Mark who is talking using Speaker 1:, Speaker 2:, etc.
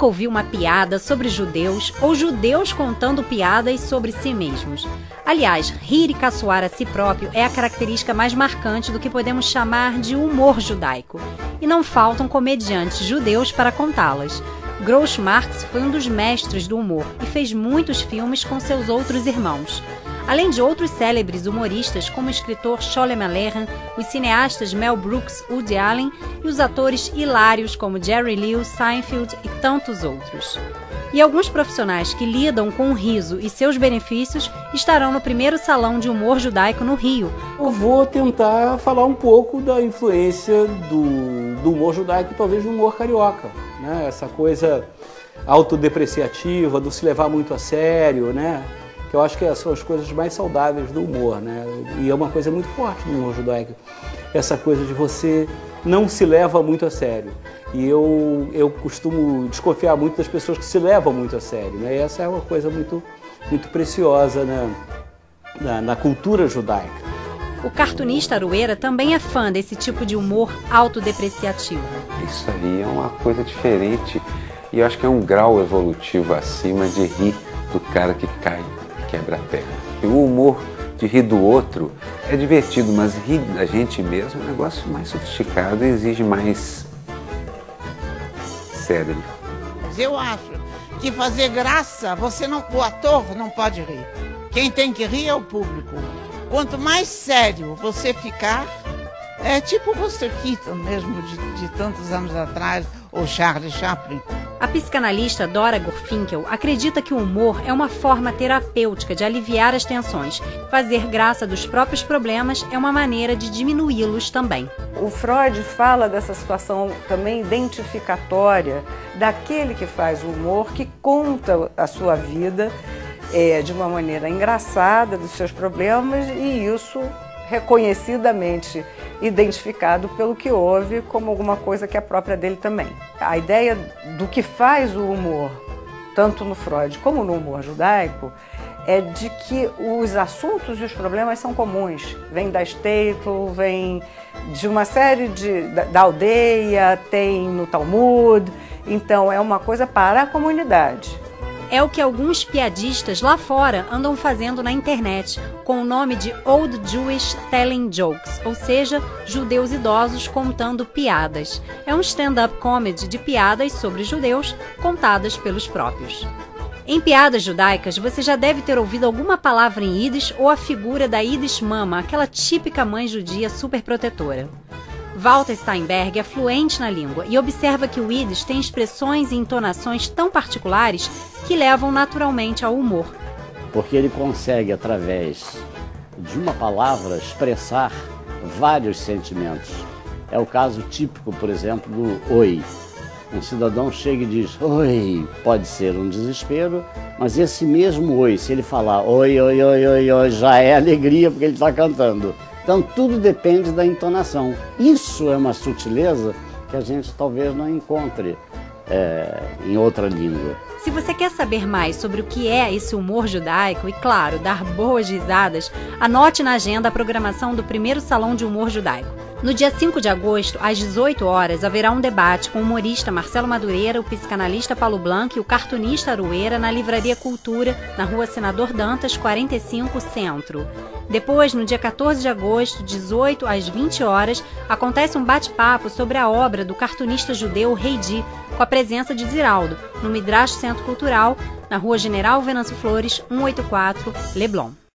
Speaker 1: nunca ouviu uma piada sobre judeus ou judeus contando piadas sobre si mesmos? Aliás, rir e caçoar a si próprio é a característica mais marcante do que podemos chamar de humor judaico. E não faltam comediantes judeus para contá-las. Groucho Marx foi um dos mestres do humor e fez muitos filmes com seus outros irmãos. Além de outros célebres humoristas como o escritor Sholem Aleichem, os cineastas Mel Brooks, Woody Allen e os atores hilários como Jerry Lewis, Seinfeld e tantos outros. E alguns profissionais que lidam com o riso e seus benefícios estarão no primeiro Salão de Humor Judaico no Rio.
Speaker 2: Eu vou tentar falar um pouco da influência do humor judaico e talvez do humor carioca, né? Essa coisa autodepreciativa, do se levar muito a sério, né? Que eu acho que são as coisas mais saudáveis do humor, né? E é uma coisa muito forte do humor judaico, essa coisa de você não se leva muito a sério. E eu costumo desconfiar muito das pessoas que se levam muito a sério, né? E essa é uma coisa muito preciosa, né? na cultura judaica.
Speaker 1: O cartunista Aroeira também é fã desse tipo de humor autodepreciativo.
Speaker 3: Isso aí é uma coisa diferente e eu acho que é um grau evolutivo acima de rir do cara que cai e quebra a perna. E o humor de rir do outro é divertido, mas rir da gente mesmo é um negócio mais sofisticado e exige mais cérebro.
Speaker 4: Eu acho que fazer graça, o ator não pode rir. Quem tem que rir é o público. Quanto mais sério você ficar, é tipo o Buster Keaton mesmo, de tantos anos atrás, ou Charlie Chaplin.
Speaker 1: A psicanalista Dora Gorfinkel acredita que o humor é uma forma terapêutica de aliviar as tensões. Fazer graça dos próprios problemas é uma maneira de diminuí-los também.
Speaker 5: O Freud fala dessa situação também identificatória daquele que faz o humor, que conta a sua vida de uma maneira engraçada dos seus problemas e isso reconhecidamente identificado pelo que houve como alguma coisa que é própria dele também. A ideia do que faz o humor, tanto no Freud como no humor judaico, é de que os assuntos e os problemas são comuns. Vem da shtetl, vem de uma série da aldeia, tem no Talmud, então é uma coisa para a comunidade.
Speaker 1: É o que alguns piadistas lá fora andam fazendo na internet, com o nome de Old Jewish Telling Jokes, ou seja, judeus idosos contando piadas. É um stand-up comedy de piadas sobre judeus contadas pelos próprios. Em piadas judaicas, você já deve ter ouvido alguma palavra em Yiddish ou a figura da Yiddish Mama, aquela típica mãe judia superprotetora. Walter Steinberg é fluente na língua e observa que o Yiddish tem expressões e entonações tão particulares que levam naturalmente ao humor.
Speaker 6: Porque ele consegue, através de uma palavra, expressar vários sentimentos. É o caso típico, por exemplo, do oi. Um cidadão chega e diz oi, pode ser um desespero, mas esse mesmo oi, se ele falar oi, oi, oi, oi, oi, já é alegria porque ele está cantando. Então tudo depende da entonação. Isso é uma sutileza que a gente talvez não encontre em outra língua.
Speaker 1: Se você quer saber mais sobre o que é esse humor judaico e, claro, dar boas risadas, anote na agenda a programação do primeiro Salão de Humor Judaico. No dia 5 de agosto, às 18 horas, haverá um debate com o humorista Marcelo Madureira, o psicanalista Paulo Blanc e o cartunista Aroeira na Livraria Cultura, na Rua Senador Dantas, 45, Centro. Depois, no dia 14 de agosto, 18 às 20 horas, acontece um bate-papo sobre a obra do cartunista judeu Heidi, com a presença de Ziraldo, no Midrash Centro Cultural, na Rua General Venâncio Flores, 184, Leblon.